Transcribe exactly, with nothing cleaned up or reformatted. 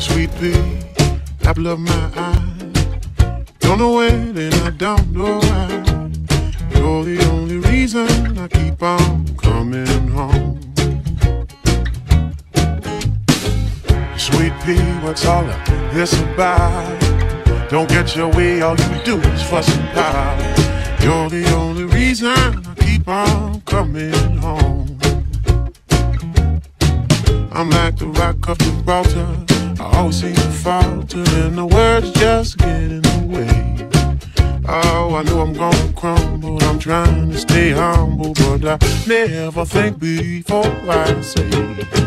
Sweet pea, apple of my eye. Don't know when and I don't know why. You're the only reason I keep on coming home. Sweet pea, what's all of this about? Don't get your way, all you do is fuss and pout. You're the only reason I keep on coming home. I'm like the rock of Gibraltar, I always seem to falter, and the words just get in the way. Oh, I know I'm gonna crumble, I'm trying to stay humble, but I never think before I say